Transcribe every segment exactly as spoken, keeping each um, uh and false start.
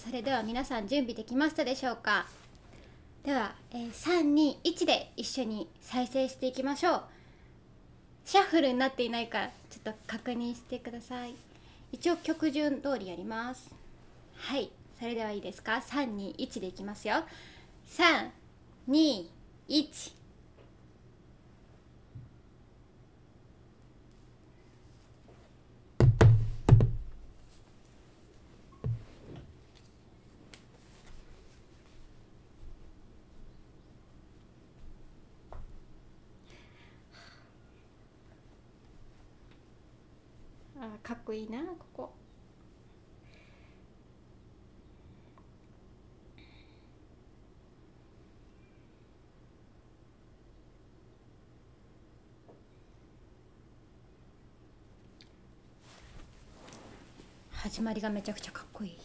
それでは皆さん準備できましたでしょうか。では、えー、さんにいちで一緒に再生していきましょう。シャッフルになっていないかちょっと確認してください。一応曲順通りやります。はい、それではいいですか。さんにいちでいきますよ。さんにいち。あー、かっこいいなここ。始まりがめちゃくちゃかっこいい。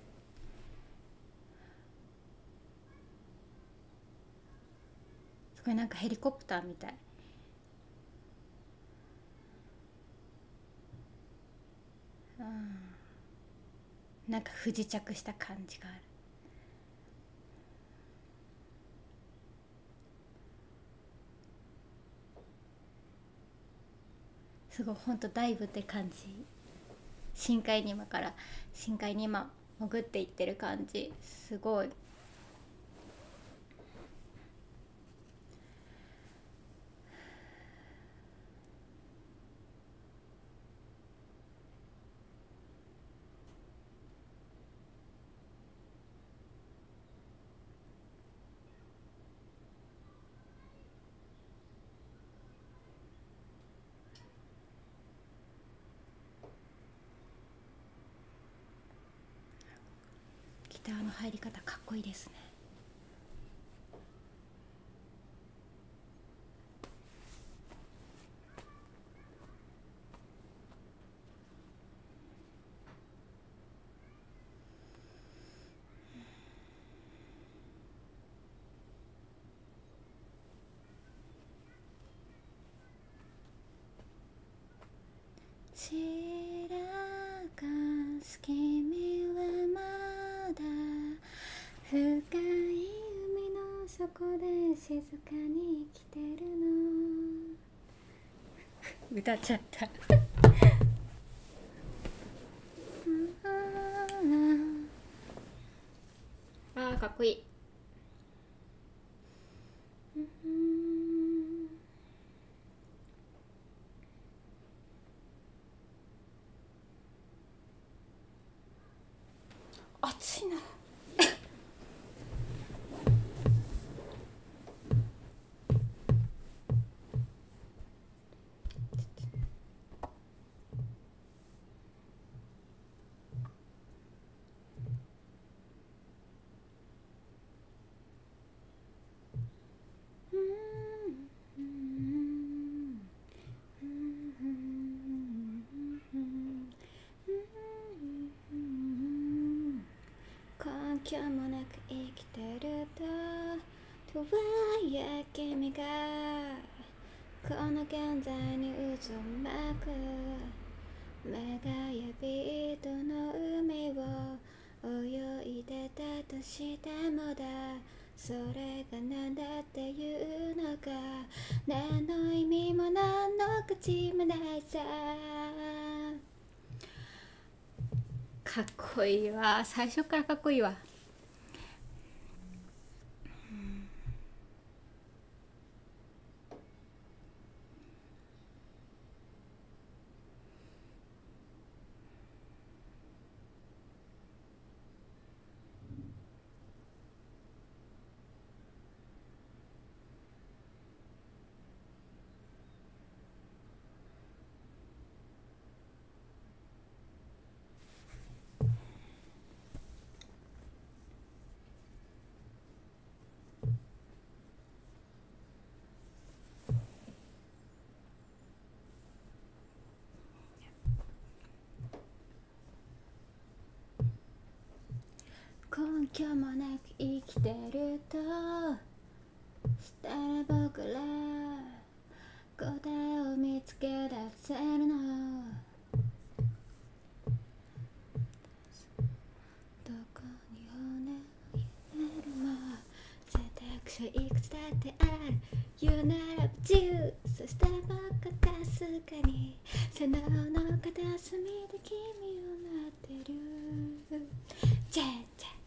すごいなんかヘリコプターみたい。うん、なんか不時着した感じがある。すごいほんとダイブって感じ。深海に今から深海に今潜っていってる感じ。すごい。ギターの入り方かっこいいですね。白かす君はまだ深い海の底で静かに生きてるの。歌っちゃったあーかっこいい。熱いな。根拠もなく生きてるととはいえ君がこの現在に渦巻く目がやびとの海を泳いでたとしてもだ。それが何だっていうのか何の意味も何の価値もないさ。かっこいいわ。最初からかっこいいわ。根拠もなく生きてるとしたら僕ら答えを見つけ出せるの。どこに所以いくつだってある言うならば自由そして僕がかすかに背中の片隅で君を待ってるチェンチェン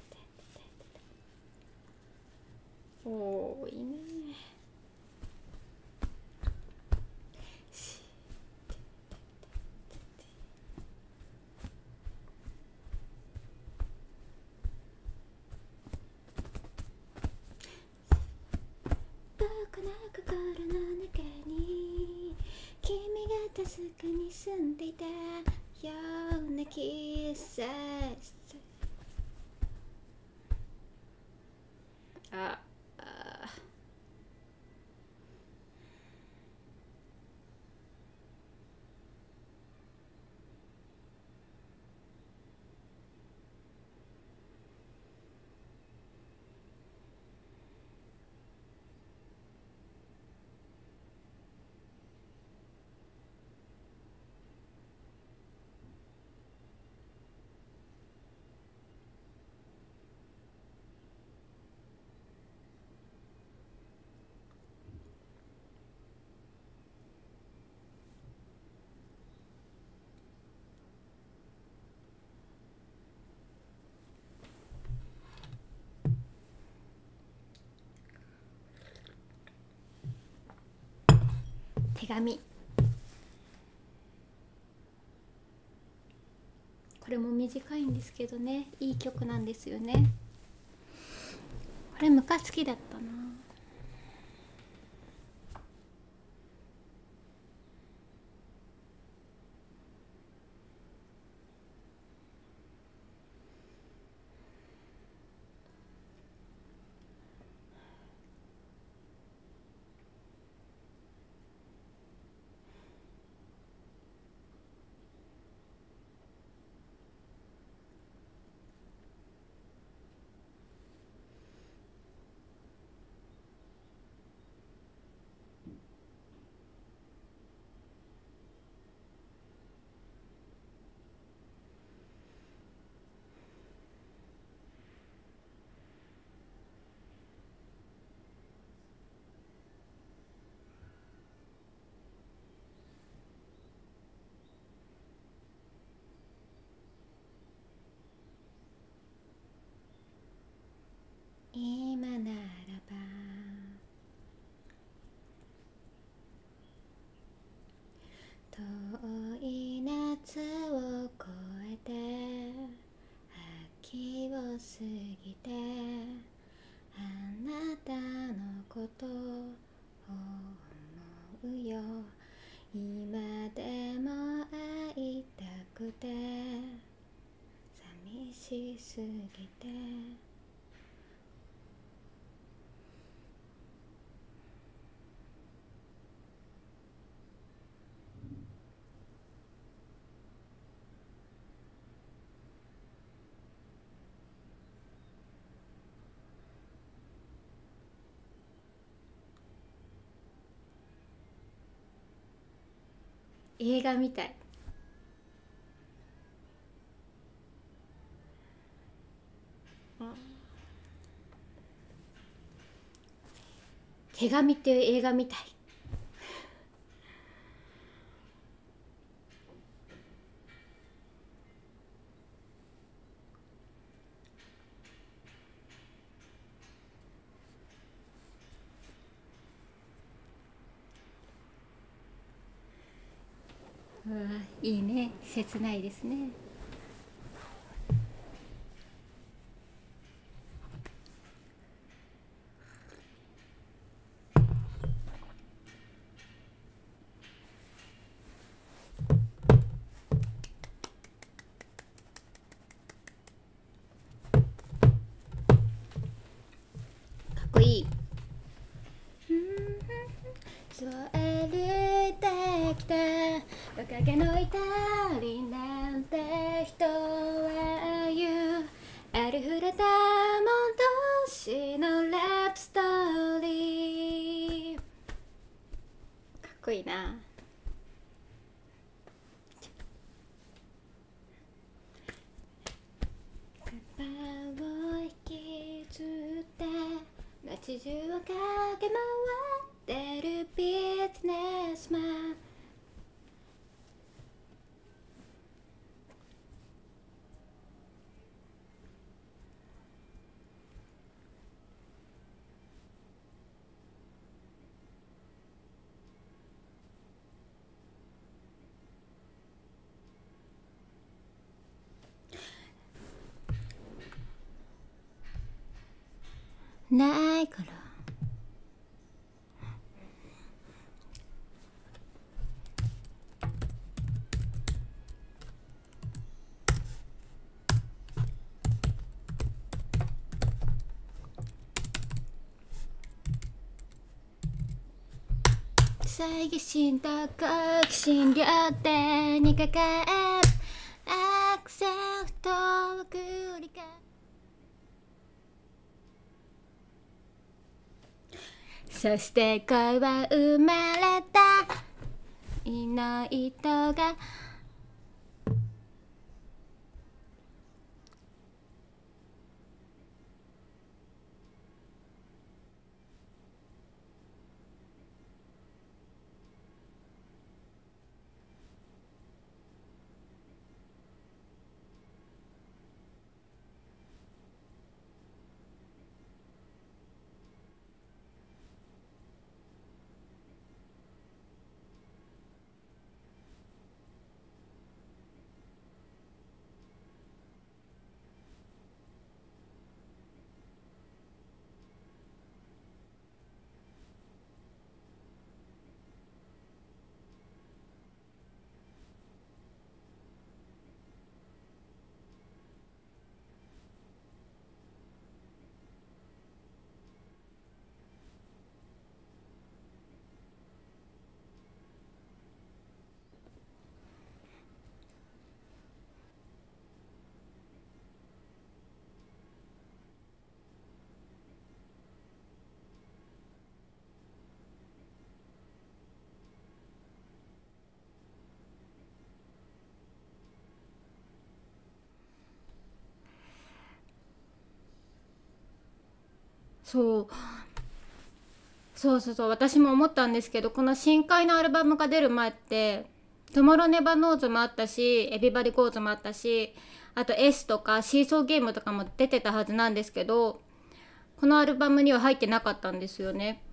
おーいいね僕の心の中に君が確かに住んでいたような気がするああ手紙これも短いんですけどねいい曲なんですよねこれ昔好きだったな今ならば遠い夏を越えて秋を過ぎてあなたのことを思うよ今でも会いたくて寂しすぎて映画みたい手紙っていう映画みたいうわいいね切ないですねかっこいいそう歩いてきた若気の至りなんて人は言うありふれた戻しのラブストーリーかっこいいな肩を引きずって泣街中を駆け回ってるビジネスマン。ないから猜疑心と好奇心両手に抱えアクセルと繰り返そして恋は生まれたいの糸がそうそうそうそう私も思ったんですけど、この深海のアルバムが出る前って「トゥモローネバーノーズ」もあったし「エビバディゴーズ」もあったし、あと S とかシーソーゲームとかも出てたはずなんですけど、このアルバムには入ってなかったんですよね。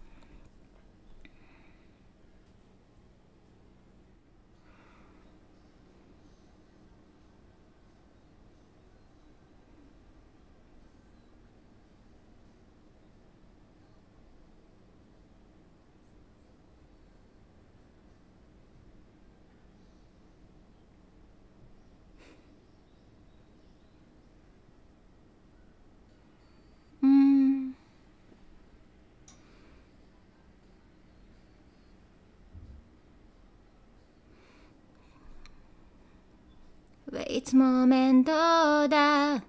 うーんいつも面倒だ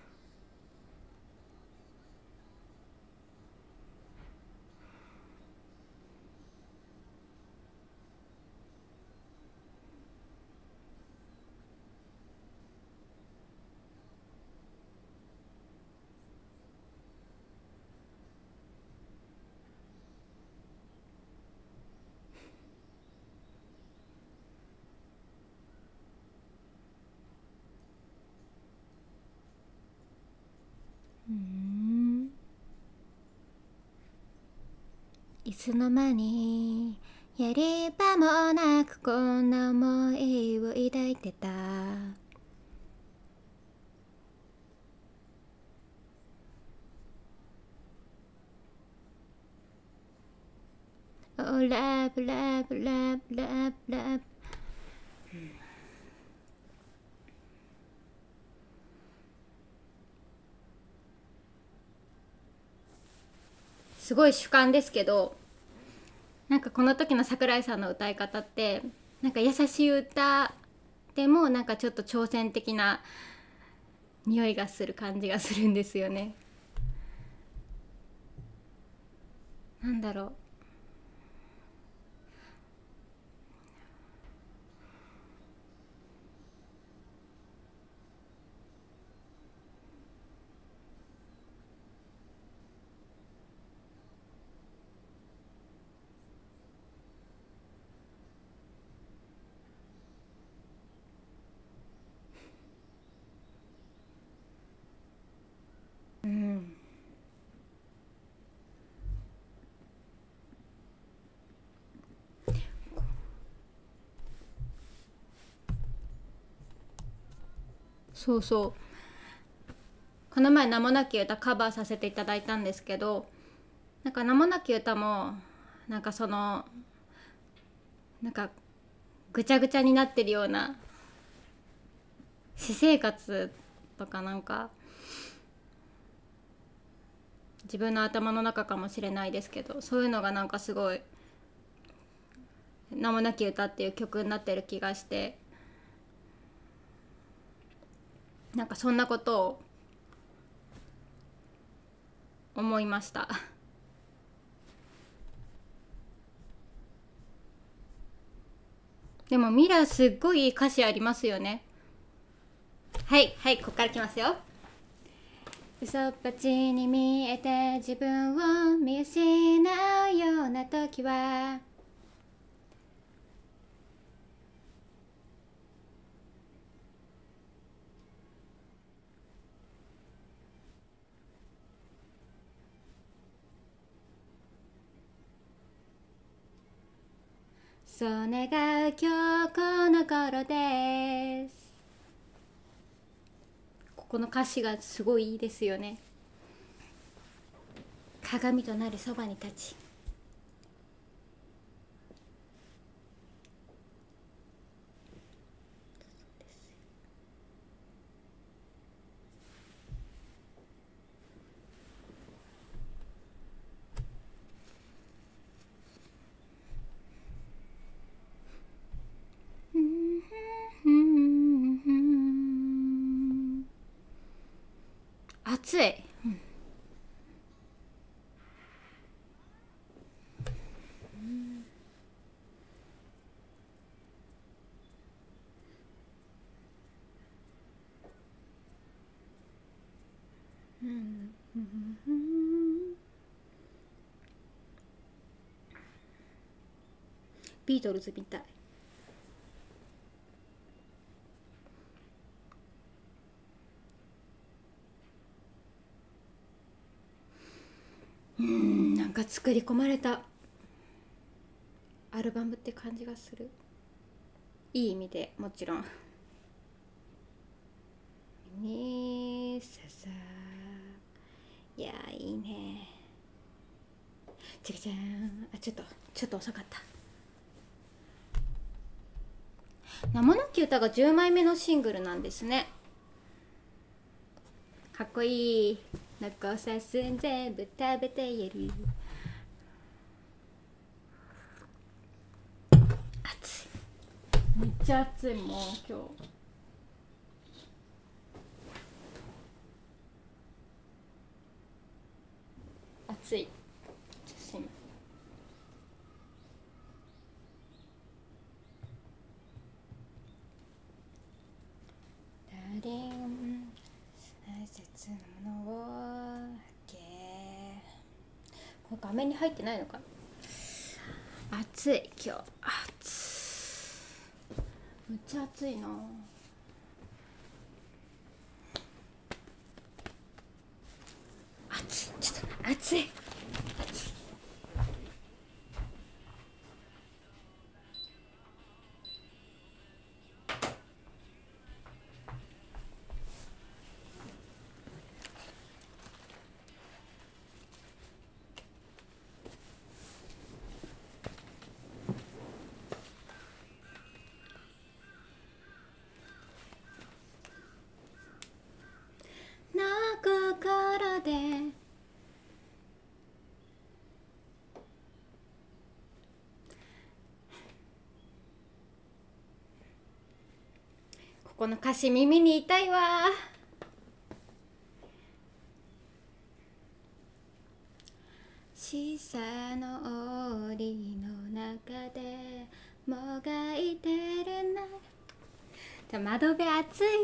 うーんいつの間にやり場もなくこんな思いを抱いてた。Oh, love, love, love, love, love. すごい主観ですけど、なんかこの時の桜井さんの歌い方ってなんか優しい歌でもなんかちょっと挑戦的な匂いがする感じがするんですよね。なんだろうそうそう、この前名もなき歌カバーさせていただいたんですけど、なんか名もなき歌もなんかそのなんかぐちゃぐちゃになってるような私生活とか、なんか自分の頭の中かもしれないですけど、そういうのがなんかすごい名もなき歌っていう曲になってる気がして、なんかそんなことを思いました。でもミラすっごいいい歌詞ありますよね。はいはい、ここから来ますよ。嘘っぱちに見えて自分を見失うような時は、そう願う今日この頃です。ここの歌詞がすごいいいですよね。鏡となるそばに立ち、暑い、ビートルズみたい。うん、なんか作り込まれたアルバムって感じがする。いい意味でもちろん。にささ、いやいいね。ちかちゃん、あ、ちょっとちょっと遅かった。名もなき歌がじゅうまいめのシングルなんですね。かっこいい。残さず全部食べてやる。暑い、めっちゃ暑い。もう今日暑い。すいません。大切なものをけ、これ画面に入ってないのかな。暑い今日。暑い、めっちゃ暑いな。暑い、ちょっと暑い。心でここの歌詞耳に痛いわ。小さな檻の中でもがいてるな。でも窓辺暑い。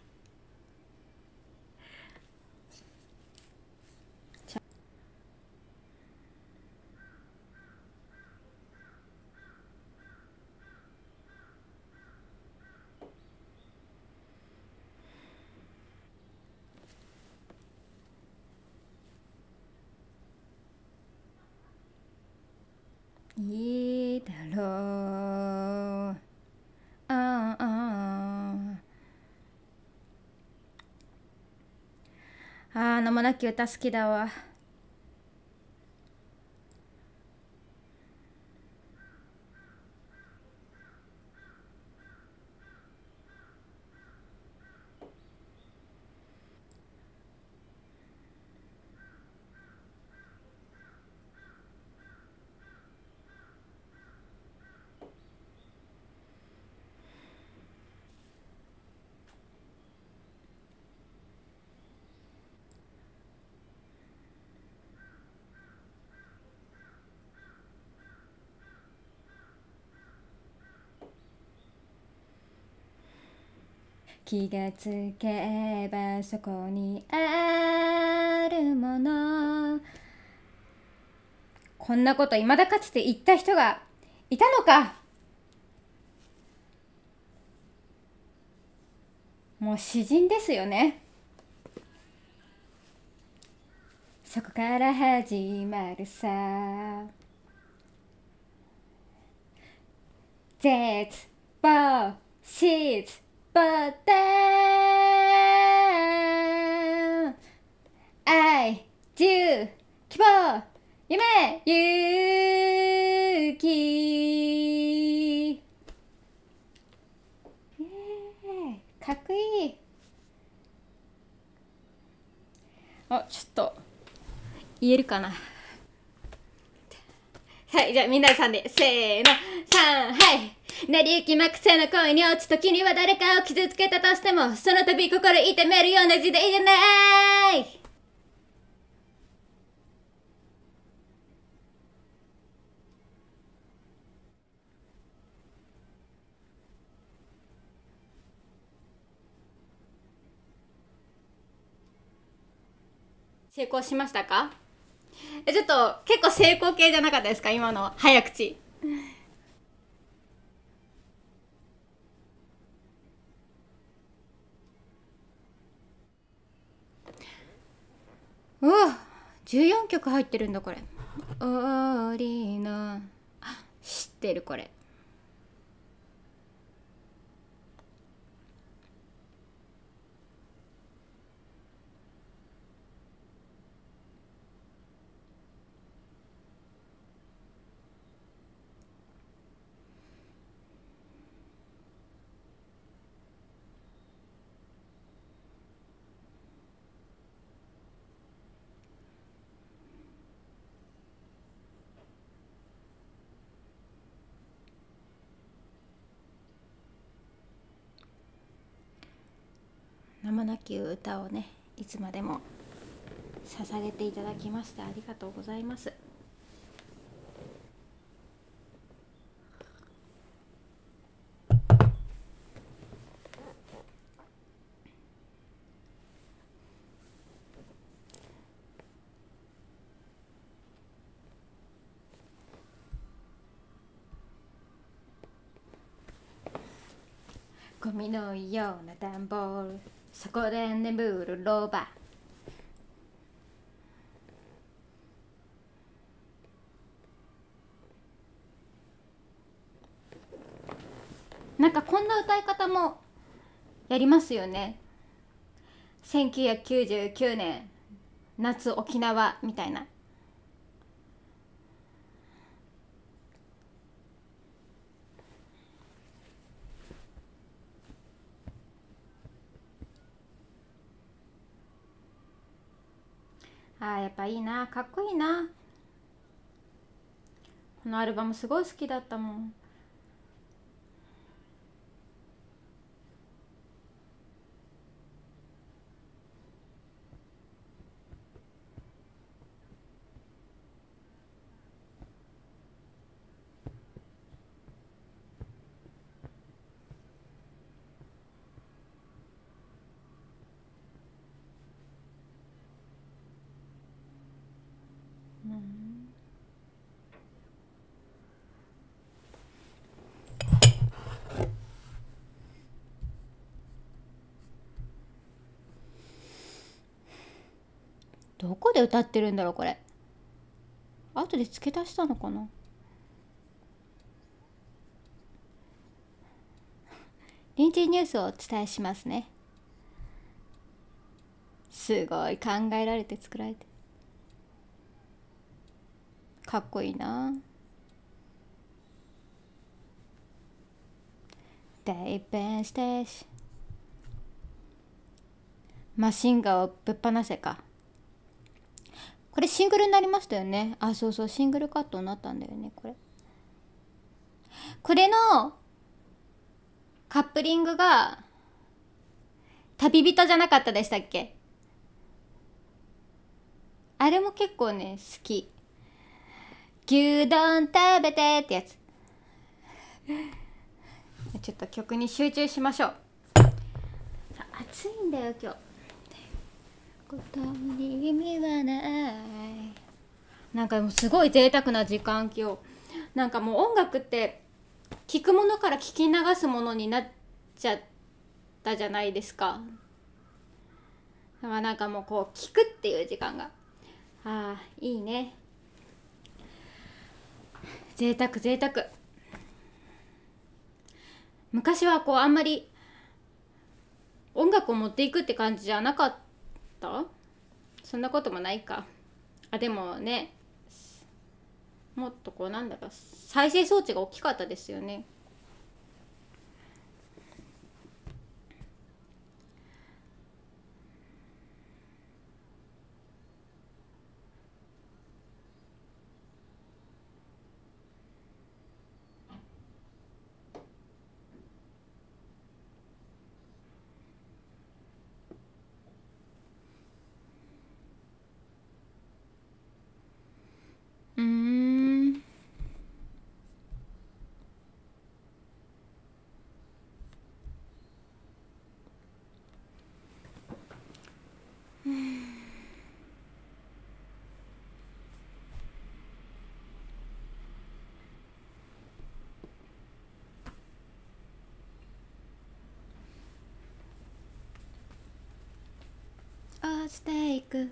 いいだろう。ああ、 あー、名もなき歌好きだわ。気がつけばそこにあるもの。こんなこと未だかつて言った人がいたのか。もう詩人ですよね。そこから始まるさ。絶望失望だ。愛、自由、希望、夢、勇気。イエーイ、かっこいい。あ、ちょっと言えるかな。はい、じゃあみんなでさんで、せーの、さん、はい。成り行きまくせの恋に落ち時には誰かを傷つけたとしても、その度心痛めるような時代じゃない。成功しましたか？え、ちょっと結構成功系じゃなかったですか、今の早口。うわ、じゅうよんきょく入ってるんだこれ。オーリの、知ってるこれ。名もなき歌をね、いつまでも捧げていただきましてありがとうございます。ゴミのような段ボール、そこで眠るロバ。なんかこんな歌い方もやりますよね。せんきゅうひゃくきゅうじゅうきゅうねん夏沖縄みたいな。あー、やっぱいいな、かっこいいな。このアルバムすごい好きだったもん。うん、どこで歌ってるんだろうこれ。後で付け足したのかな。臨時ニュースをお伝えしますね。 すごい考えられて作られてかっこいいな。デイペンステージマシンガンをぶっ放せか。これシングルになりましたよね。あ、そうそう、シングルカットになったんだよね。これこれのカップリングが旅人じゃなかったでしたっけ。あれも結構ね好き。牛丼食べてってやつ。ちょっと曲に集中しましょう。暑いんだよ今日。ことに意味はない。なんかもうすごい贅沢な時間今日。なんかもう音楽って聴くものから聞き流すものになっちゃったじゃないですか。だからなんかもうこう聴くっていう時間がああいいね。贅沢贅沢。昔はこうあんまり音楽を持っていくって感じじゃなかった。そんなこともないか。あでもねもっとこうなんだろう再生装置が大きかったですよね。うーんあステイク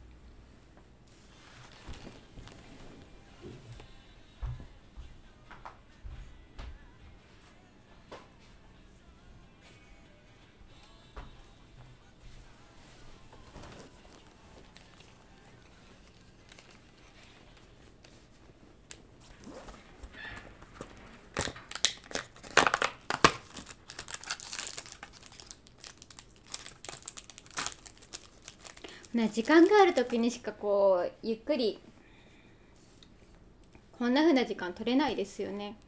ね、時間がある時にしかこうゆっくりこんな風な時間取れないですよね。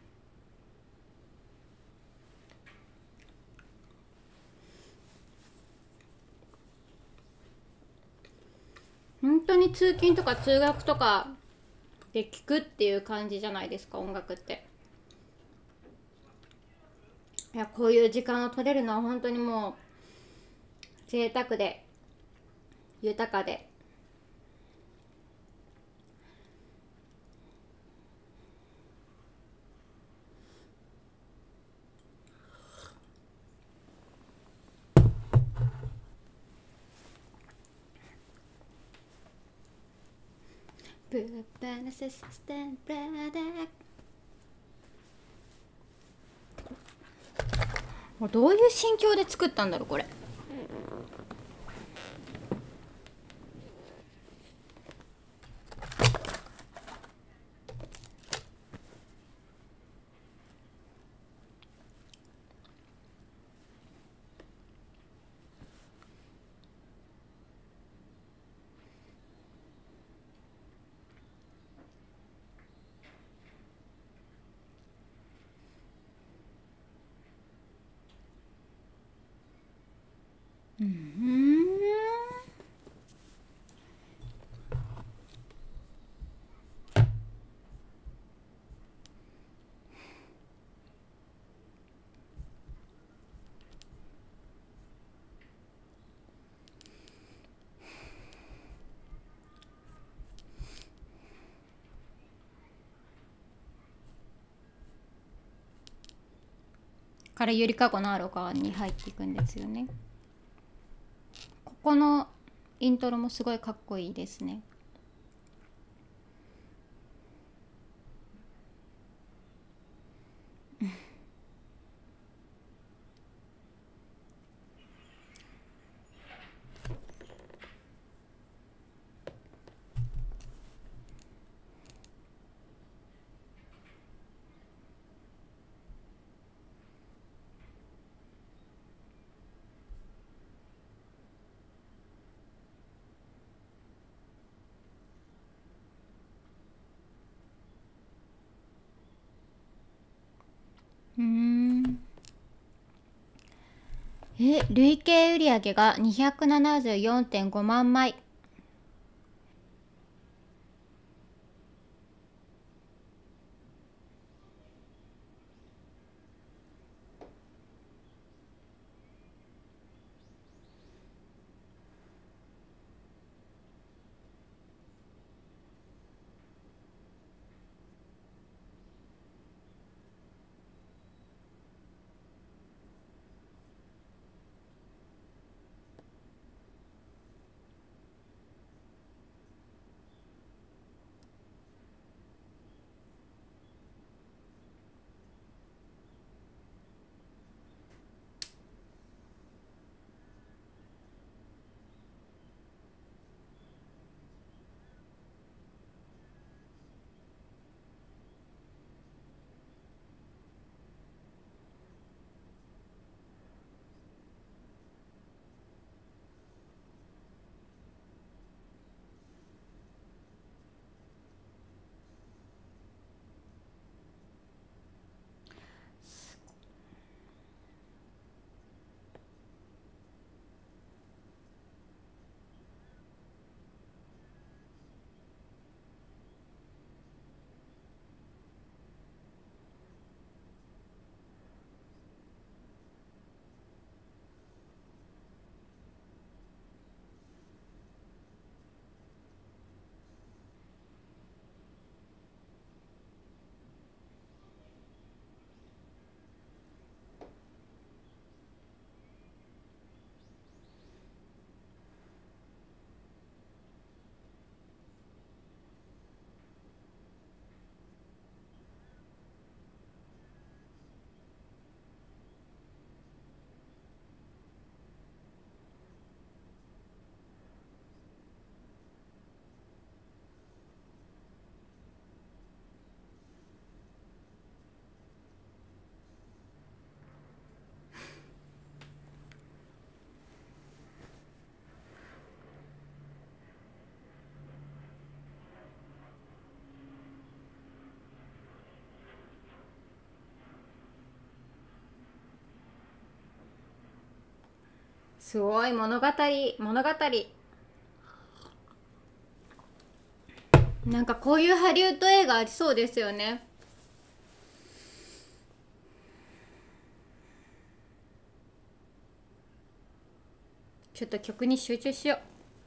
本当に通勤とか通学とかで聴くっていう感じじゃないですか音楽って。いやこういう時間を取れるのは本当にもう贅沢で豊かで。ブーバナセステンブラダーどういう心境で作ったんだろうこれ。うんからゆりかごのアロカに入っていくんですよね。ここのイントロもすごいかっこいいですね。 え、累計売上がにひゃくななじゅうよんてんごまんまい。すごい物語物語。なんかこういうハリウッド映画ありそうですよね。ちょっと曲に集中しよう。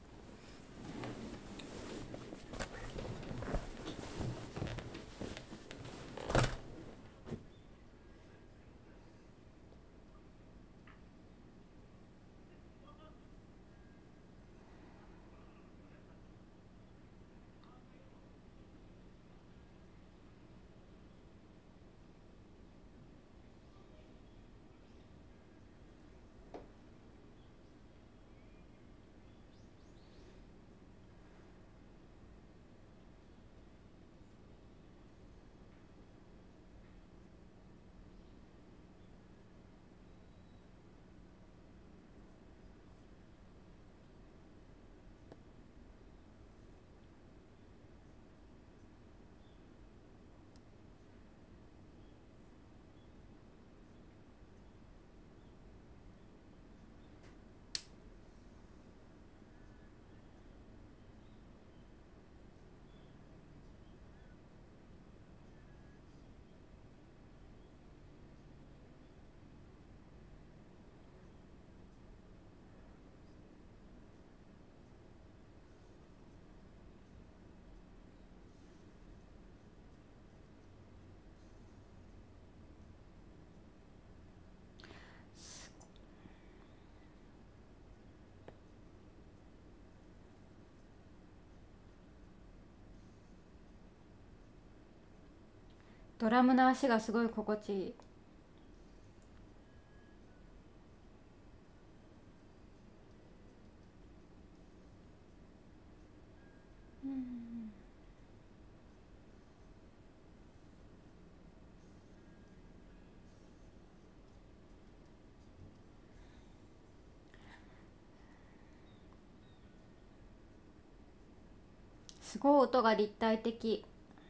ドラムの足がすごい心地いい。うん、すごい音が立体的。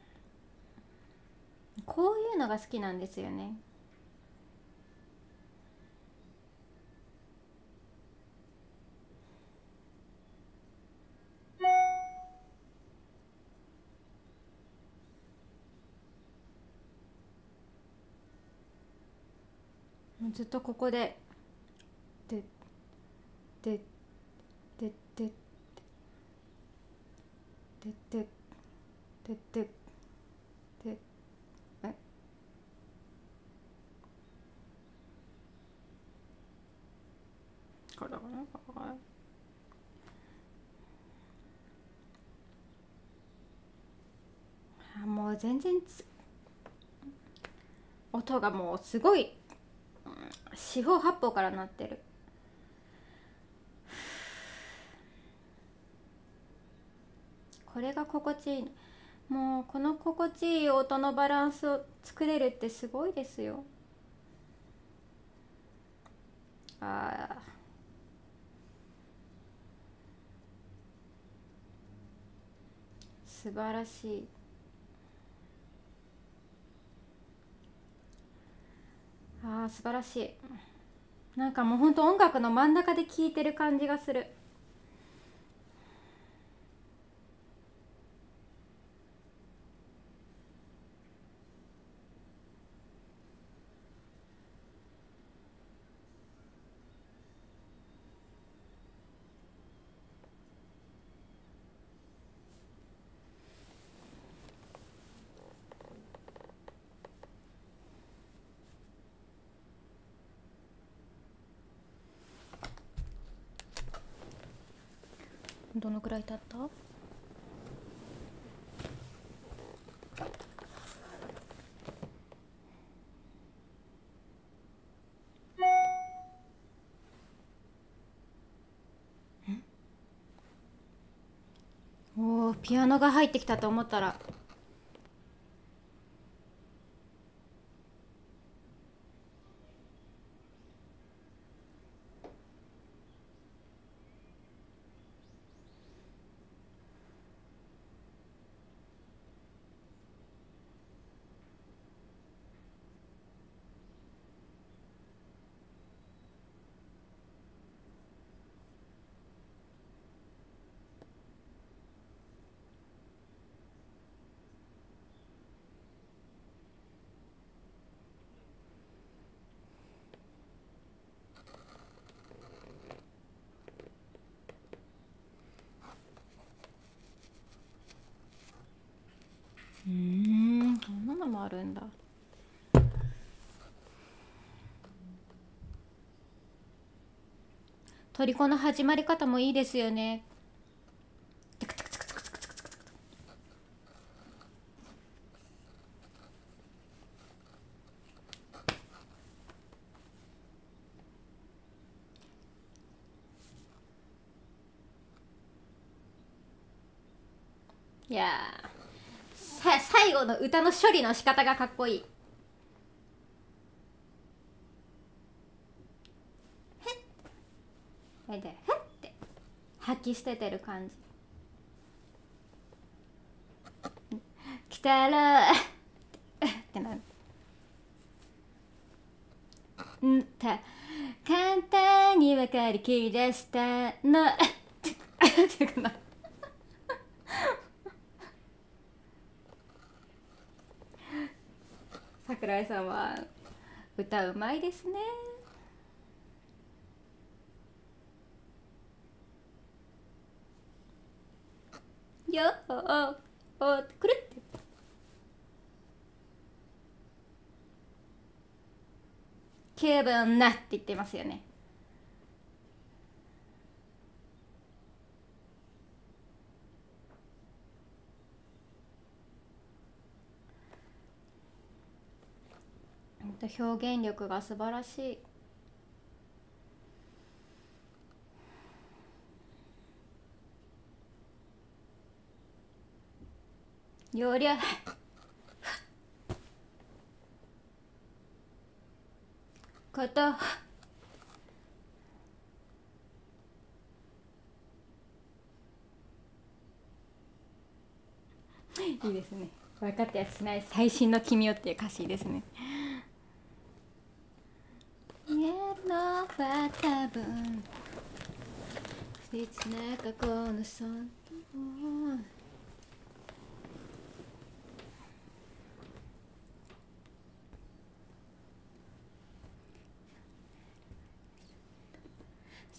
こういうのが好きなんですよね。 ずっとここででででででででででえこれだかな。あ、もう全然つ音がもうすごい四方八方から鳴ってる。これが心地いい。もうこの心地いい音のバランスを作れるってすごいですよ。ああ、素晴らしい。ああ、素晴らしい。なんかもうほんと音楽の真ん中で聴いてる感じがする。どのくらい経った？おー、ピアノが入ってきたと思ったら、うーん、こんなのもあるんだ。トリコの始まり方もいいですよね。いやー、さ最後の歌の処理の仕方がかっこいい。へっでへって吐き捨ててる感じ。来たらってなる。んた簡単に分かりきり出したのっていうかな。桜井さんは歌うまいですね。よーおくるって気分なって言ってますよね。表現力が素晴らしい。よりゃこといいですね。分かってやしない最新の君よっていう歌詞ですね。言えるのは多分切な過去のその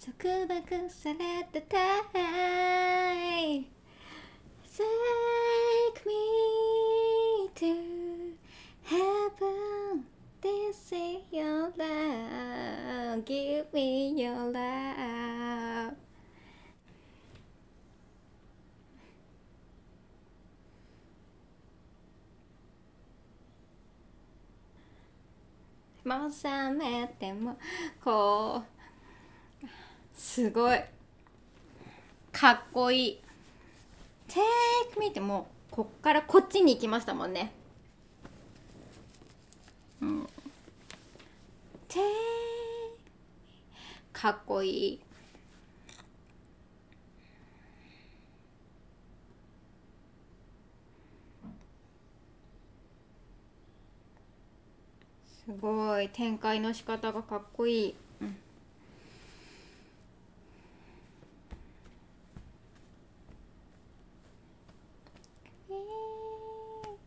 束縛されてたい Take me to heaven. This is your love. Give me your love. もう覚めてもこうすごいかっこいい。 Take me ってもうこっからこっちに行きましたもんね。うん、Take かっこいい。すごい展開の仕方がかっこいい。うん、えー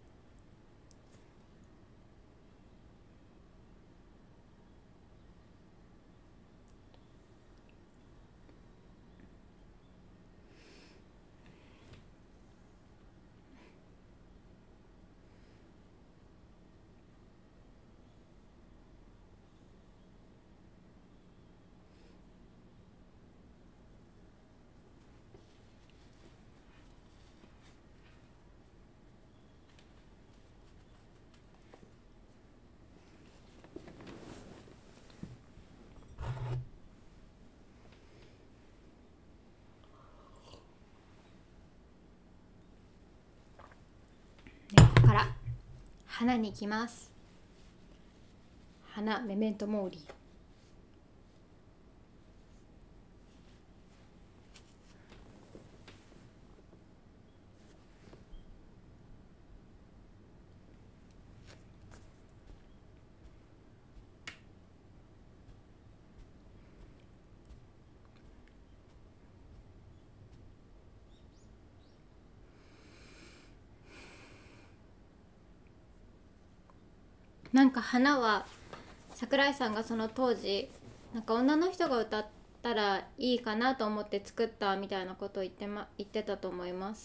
でここから花に行きます。花メメントモーリー。なんか花は桜井さんがその当時なんか女の人が歌ったらいいかなと思って作ったみたいなことを言って、ま、言ってたと思います。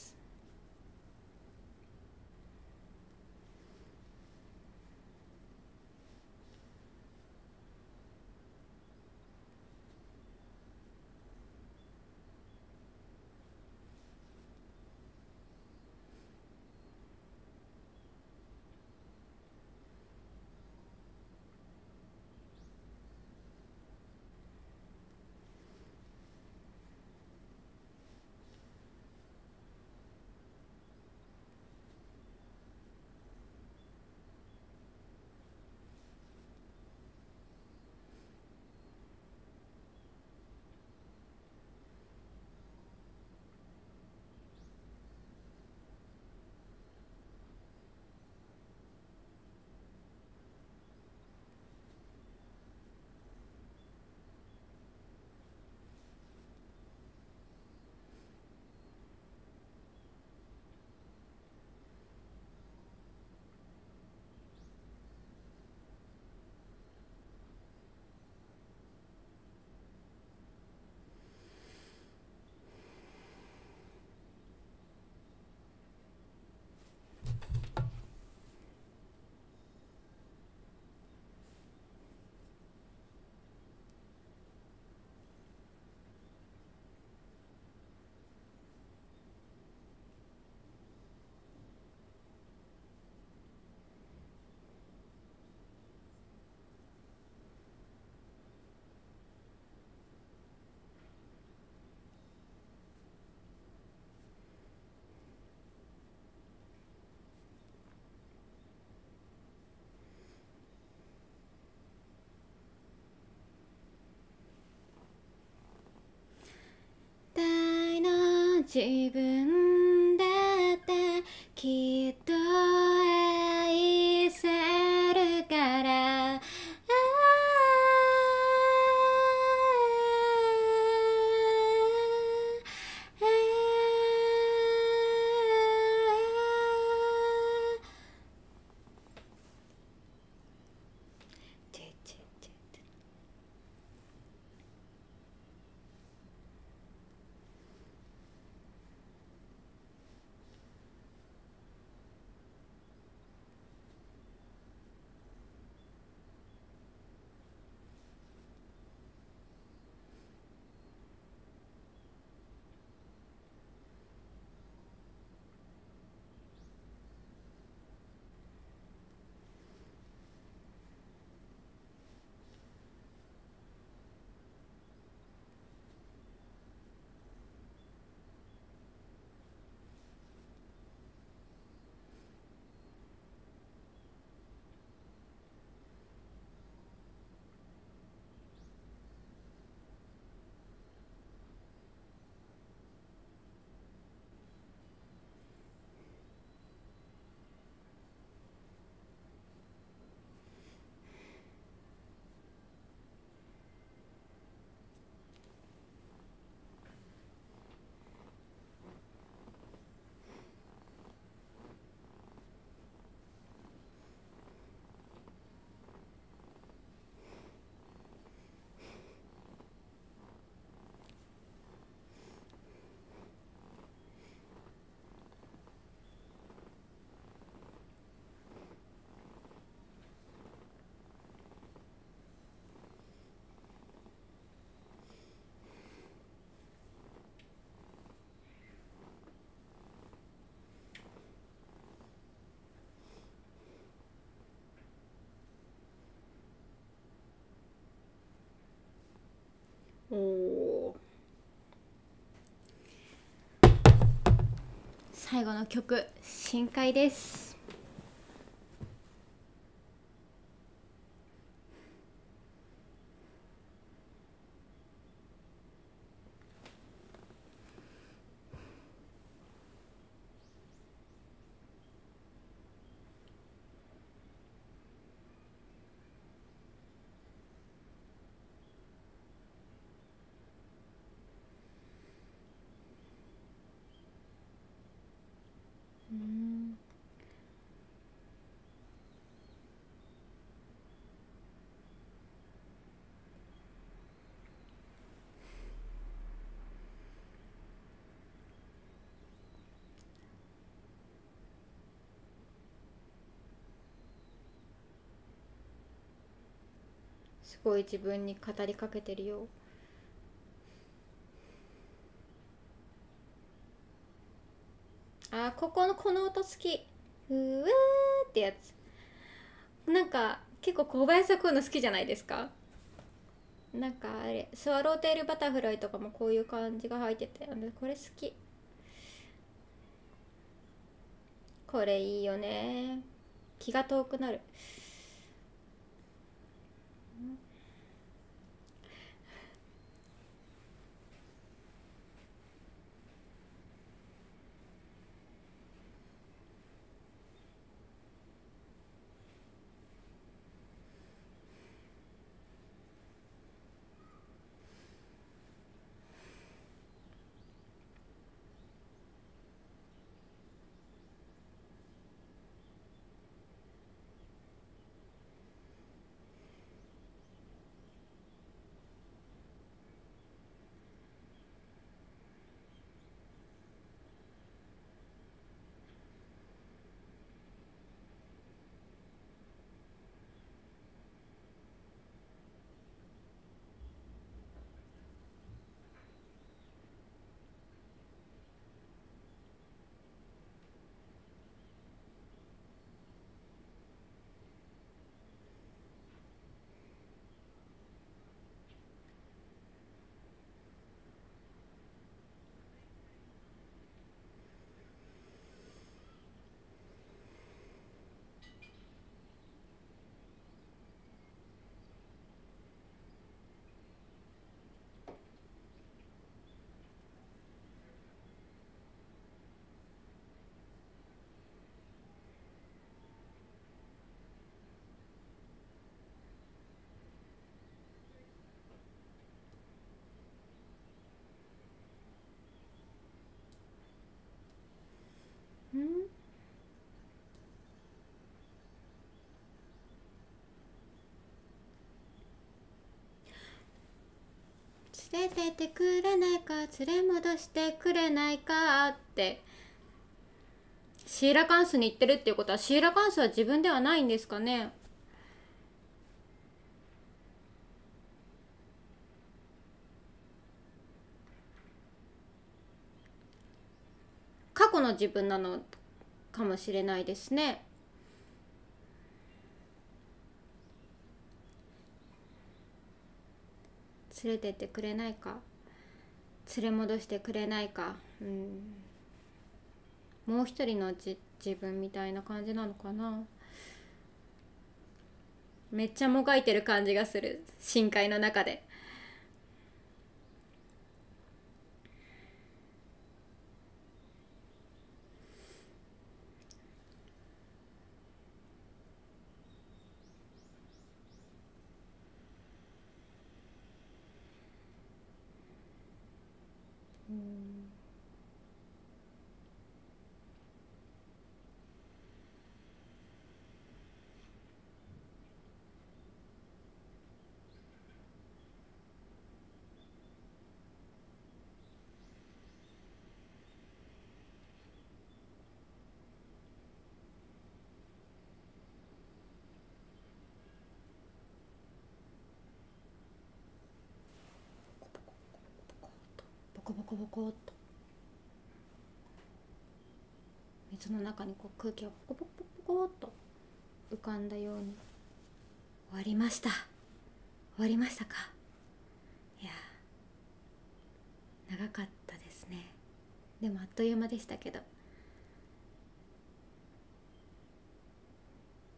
大の自分だってきっと愛せるからあ最後の曲深海です。うん、すごい自分に語りかけてるよ。あ、ここのこの音好き。うーってやつ。なんか結構小林さんこういうの好きじゃないですか。なんかあれスワローテールバタフライとかもこういう感じが入ってて、これ好き。これいいよね。気が遠くなる。ん、連れてってくれないか、連れ戻してくれないかってシーラカンスに言ってるっていうことは、シーラカンスは自分ではないんですかね。過去の自分なのかもしれないですね。連れてってくれないか、連れ戻してくれないか、うん、もう一人のじ自分みたいな感じなのかな。めっちゃもがいてる感じがする、深海の中で。うん、ボコボコボコっと水の中にこう空気がポコポコポコっと浮かんだように。終わりました。終わりましたか。いや長かったですね。でもあっという間でしたけど、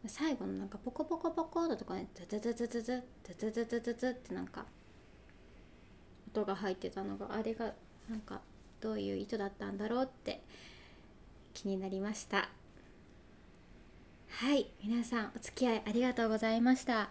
最後のなんかポコポコポコのとこね、ズズズズズズズズズズズズってなんか音が入ってたのが、あれがなんかどういう意図だったんだろうって気になりました。はい、皆さんお付き合いありがとうございました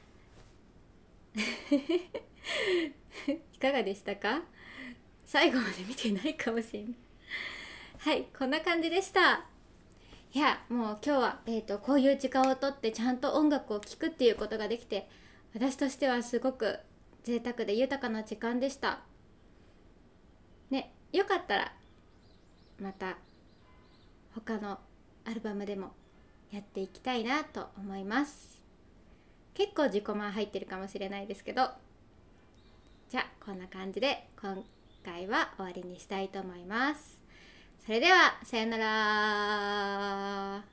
いかがでしたか？最後まで見てないかもしれないはい、こんな感じでした。いや、もう今日は、えーと、こういう時間をとってちゃんと音楽を聴くっていうことができて、私としてはすごく贅沢で豊かな時間でしたね。よかったらまた他のアルバムでもやっていきたいなと思います。結構自己満入ってるかもしれないですけど、じゃあこんな感じで今回は終わりにしたいと思います。それではさよなら。